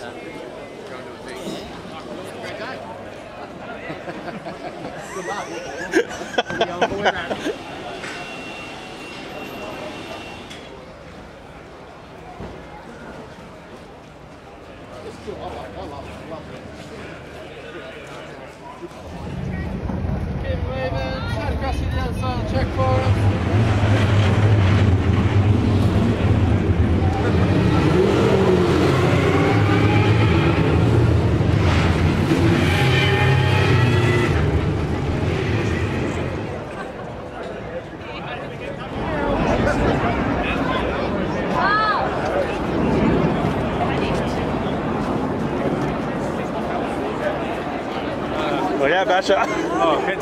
Good luck. Kim Ravens, head across to the other side and check for us. Oh yeah, Basha. Oh, hit.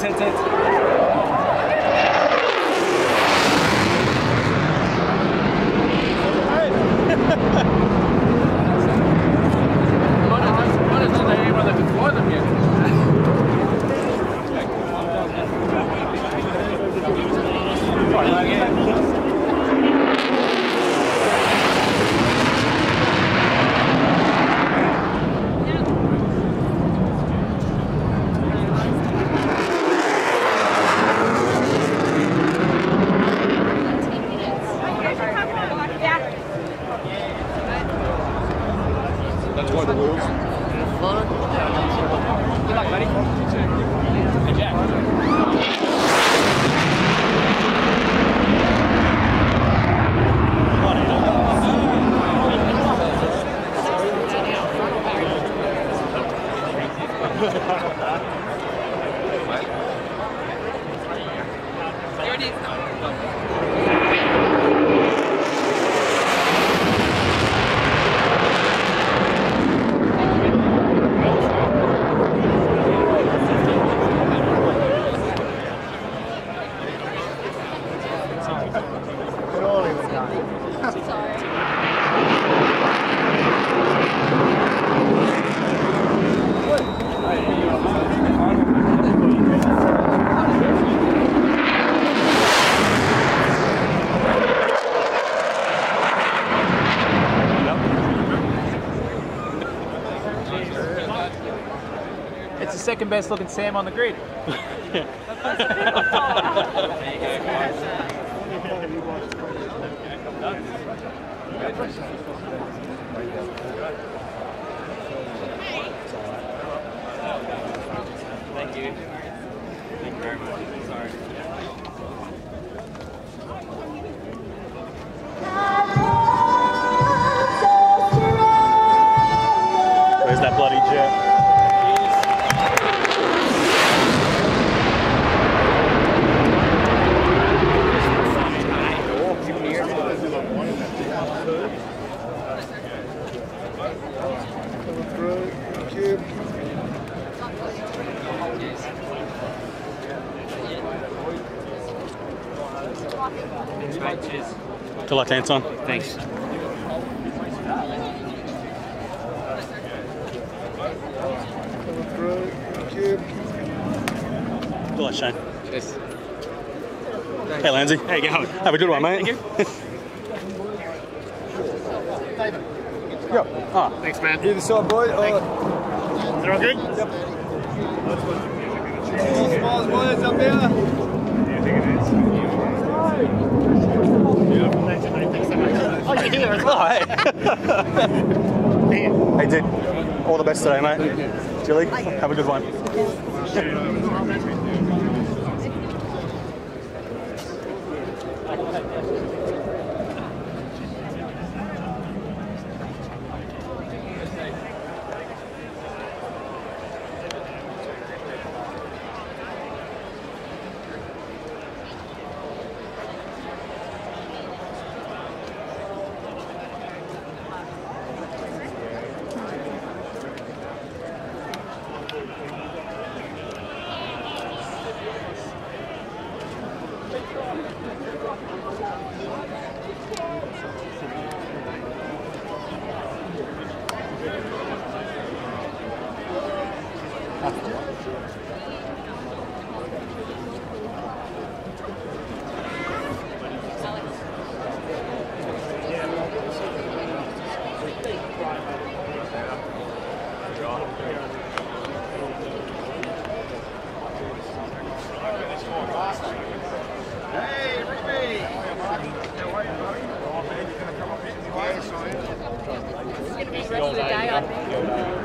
What is the name of the before them yet? That's one of the rules. Good luck, buddy. Hey, Jack. It's the second best looking Sam on the grid. Thank you. Thank you very much. Sorry. Where's that bloody jet? Cheers. Good luck, Anton. Thanks. Good luck, Shane. Cheers. Hey, Lindsay. How you going? Have a good one, mate. Thank you. Yep. Ah. Thanks, man. Either side, boy. Is it all good? Yep. Smiles, boys, up here. Oh, you're here as well. Oh, hey. Hey, dude. All the best today, mate. Julie, have a good one. This is going to be the rest of the day, I think.